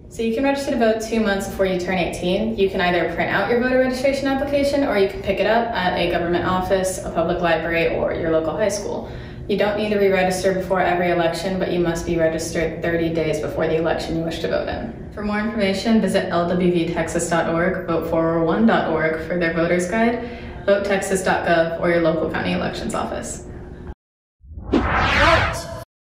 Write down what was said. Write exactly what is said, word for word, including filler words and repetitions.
So you can register to vote two months before you turn eighteen. You can either print out your voter registration application or you can pick it up at a government office, a public library, or your local high school. You don't need to re-register before every election, but you must be registered thirty days before the election you wish to vote in. For more information, visit L W V texas dot org, vote four oh one dot org for their voter's guide, vote texas dot gov, or your local county elections office.